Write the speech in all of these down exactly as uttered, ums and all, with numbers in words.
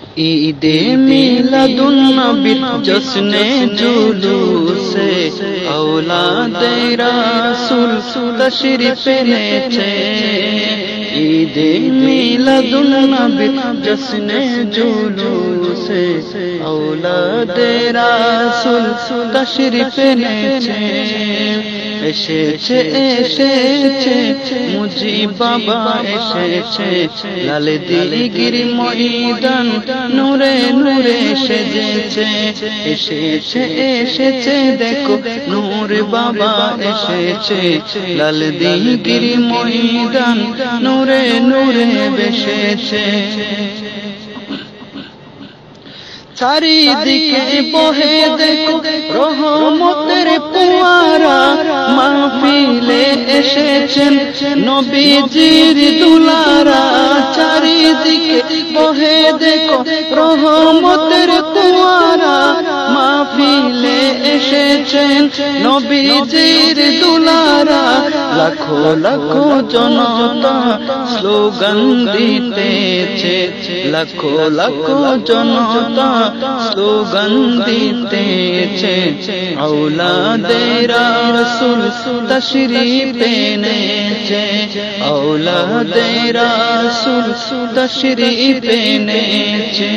ईदे मिलादुन नबी जश्ने जुलूसे औलादे रसूल तशरीफ এনেছে। ईदे मिलादुन नबी जश्ने जुलूसे औलादे रसूल तशरीफ এনেছে। এসেছে এসেছে মুজিব বাবা এসেছে, লাল দিঘির ময়দান নূরে নূরে সেজেছে। এসেছে এসেছে দেখো নূর বাবা এসেছে, লাল দিঘির ময়দান নূরে নূরে বেসেছে। চারিদিকে বহে দেখো রহমতের ফোয়ারা, মাহফিলে এসেছেন নবীজির দুলারা। চারিদিকে বহে দেখো রহমতের ফোয়ারা, মাহফিলে এসেছেন নবীজির দুলারা। লাখো লাখো জনতা স্লোগান দিতেছে, লাখো লাখো জনতা স্লোগান দিতেছে। औलादे रसूल तशरीफ এনেছে, औलादे रसूल तशरीफ এনেছে।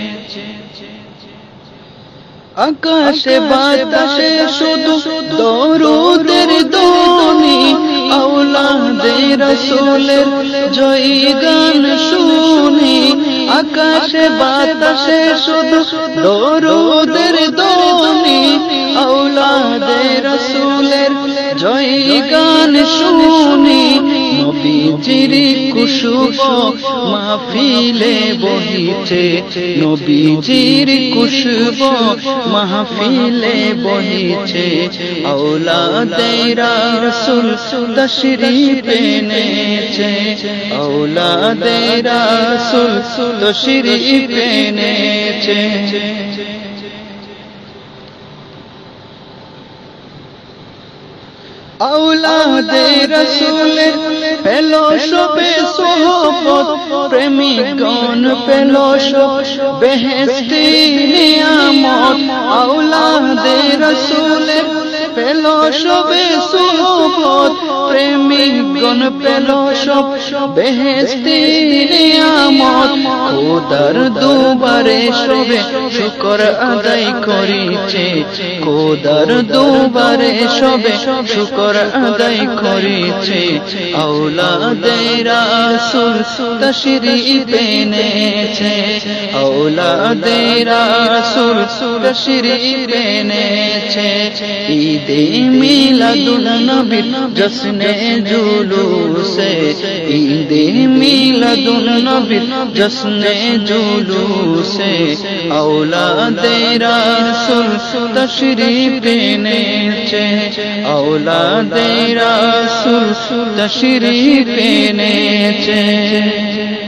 আকাশে বাতাসে শুধু দরুদের ধ্বনি, औलादे रसूলের জয় গান শুনি। আকাশে বাতাসে শুধু দরুদের ধ্বনি, औलादे रसूलेर জয় গান শুনি। নবীজির খুশবু মাহফিলে বহিছে, নবীজির খুশবু মাহফিলে বহিছে। औलादे रसूल तशरीफ এনেছে, औलादे रसूल तशरीफ এনেছে। औलादे रसूल पेलो शोभे सोहबत, प्रेमिकगण पेलो बेहेस्ती नियामत। औलादे रसूल पेलो शोभे सोहबत, प्रेमिकगण पेलो बेहेस्ती नियामत। খোদার দুবারে সবে শুকর আদায় করিছে, খোদার দুবারে সবে শুকর আদায় করিছে। औलादे रसूल तशरीफ এনেছে, औलादे रसूल तशरीफ এনেছে। ঈদে মিলাদুন নবীর জশ্নে জুলুসে, ঈদে মিলাদুন নবীর জশ্নে জুলুসে औलादे रसूल तशरीफ এনেছে, औलादे रसूल तशरीफ এনেছে।